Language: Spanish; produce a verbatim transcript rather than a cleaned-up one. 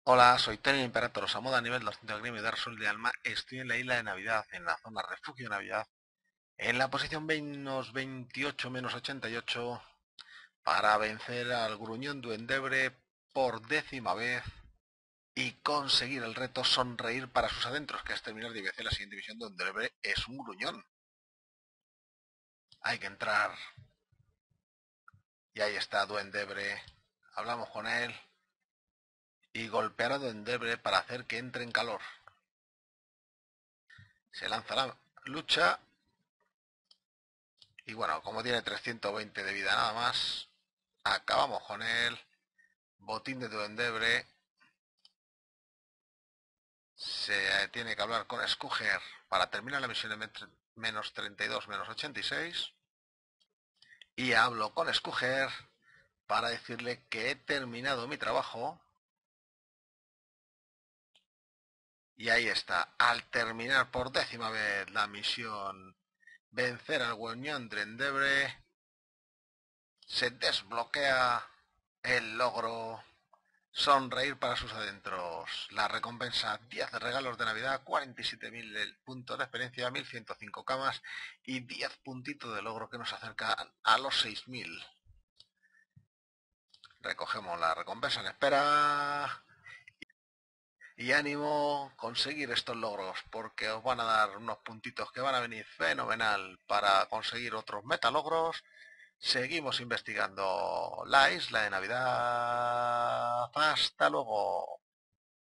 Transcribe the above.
Hola, soy Tony Imperator, os moda nivel doscientos gremio de Resul de Alma. Estoy en la isla de Navidad, en la zona Refugio Navidad, en la posición menos veintiocho, menos ochenta y ocho, para vencer al gruñón duendebre por décima vez y conseguir el reto sonreír para sus adentros, que es terminar de vencer la siguiente misión. Duendebre es un gruñón. Hay que entrar. Y ahí está Duendebre. Hablamos con él y golpear a Duendebre para hacer que entre en calor. Se lanza la lucha. Y bueno, como tiene trescientos veinte de vida nada más, acabamos con él. Botín de Duendebre. Se tiene que hablar con Scooger para terminar la misión de menos treinta y dos, menos ochenta y seis. Y hablo con Scooger para decirle que he terminado mi trabajo. Y ahí está. Al terminar por décima vez la misión, vencer al Guiñón Duendebre, se desbloquea el logro sonreír para sus adentros. La recompensa: diez regalos de Navidad, cuarenta y siete mil puntos de experiencia, mil ciento cinco camas y diez puntitos de logro que nos acercan a los seis mil. Recogemos la recompensa en espera. Y ánimo conseguir estos logros, porque os van a dar unos puntitos que van a venir fenomenal para conseguir otros metalogros. Seguimos investigando la isla de Navidad. Hasta luego.